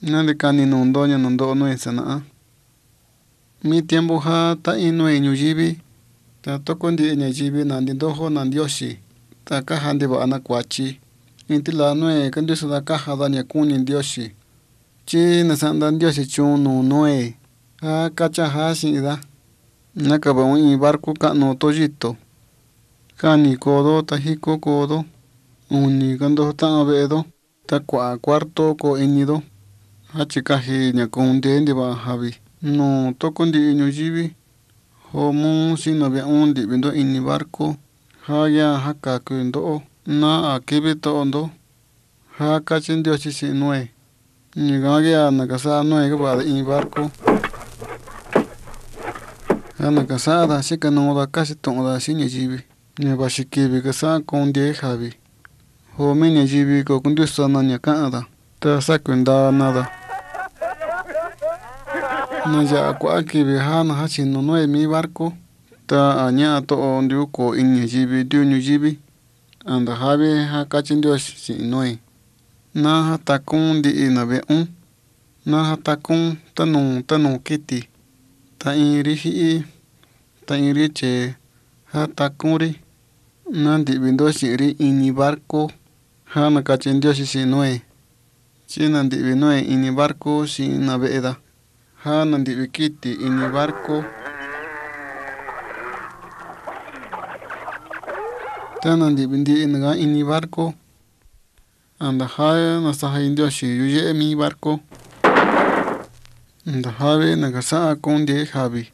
Nandi kani nundoña nundo nue sana. Mi tiempo ha ta inue ñuyivi. Ta tokondi ñayivi nandi ndojo nandioshi. Ta kaja ndiva ana kuachi. Inti la nue kandiuso da kaja da ñakuni ndioshi. Chi nasanda ndioshi chunu nue. Ha kacha hashi ida. Nakaba un barco kanu toyito. Kani kodo tajiko kodo. Uni kando ta vedo. Ta cuarto ko inido. Hachikaji ñakunde ndiva javi. No tokondi ñuyivi. Homu sinobia undi bindo ini barco. Haya haka kundo. Na akibito ondo. Haka chindioshi si nue. Ñigagia nakasa nue kabada ini barco. Nakasada shika noda kasi tonda si ñayivi. Ñabashikivi kasa konde javi. Homi ñayivi ko kundiusa na ñakada. Ta sakuenda nada. Naya kuakivi hana hachino nue mi barco. Ta aña to ondiu ko in ñayivi diu ñuyivi. Anda javi haka chindioshi si nue. Na hatakun di inabe un. Na hatakun tanu kiti. Ta iri hii. Ta iri che hatakunri. Nandi bindoshi iri ini barco. Hana kachindioshi si nue. China ndibi nue ini barco si naveeda. Hana ndibi kiti ini barco. Tana ndibi ndi inaga ini barco. Anda jave nasaja indioshi yuye mi barco. Anda jave nagasa konde javi.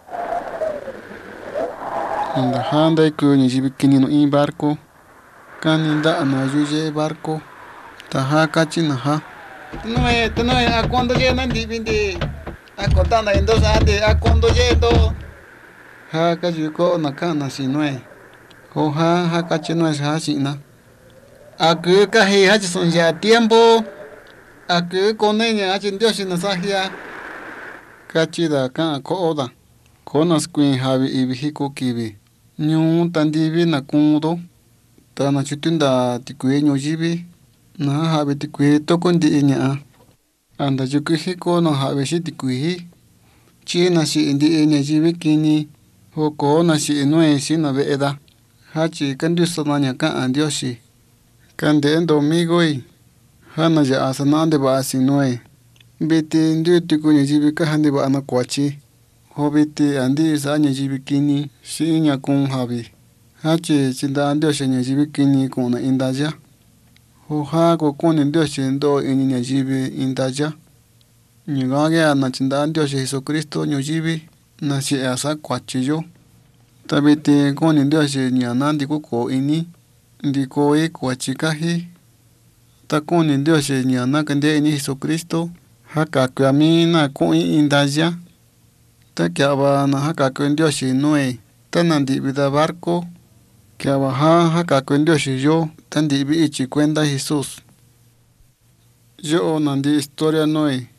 Anda handa iku ñayivi kinino in barco. Kaninda ama yuye barco. Taja kachina ja. Tenue, a cuando llenan divindi. A contanda en dos andes, a cuando lleno. Ja kayuko nakana si nue. Ho ha kachino es ha sina. A que kaji hachison ya tiempo. A que con ella hachin dios na sahia. Kachida ka ko oda. Konas kuin havi ibihiko kibi. Nyu tandivi na kundo. Tana chutinda tikue ñuyivi. Na habi tikue tokondi iña. Anda yukihiko no habi shi tikui. China shi indi iña yivi kini. Hoko na shi inue shi na veeda. Hachi kandiuso na ñaka andioshi. Kande endo migoi. Hana ya asanande ba asinue. Biti ndio tiku ñayivi kahandi ba ana kuachi. Hobiti andi sa ñayivi kini. Shi iña kun habi. Hachi chinda andioshi ñayivi kini kuna indaya. Hoja ko kuni ndioshi ndo ini ñayivi indaya. Ñigagia na chinda ndioshi Jesucristo ñuyivi na shi asa kuachiyo. Tabiti kuni ndioshi ñanandi kuko ini. Ndiko i kuachikaji. Ta kuni ndioshi ñana kande ini Jesucristo. Haka kuami na kui indaya. Ta kiaba na haka kui ndioshi nue. Ta nandi vida barco. Kiaba haka kui ndioshi yo. Tandibi ichi cuenta Jesús. Yo nandi historia nue.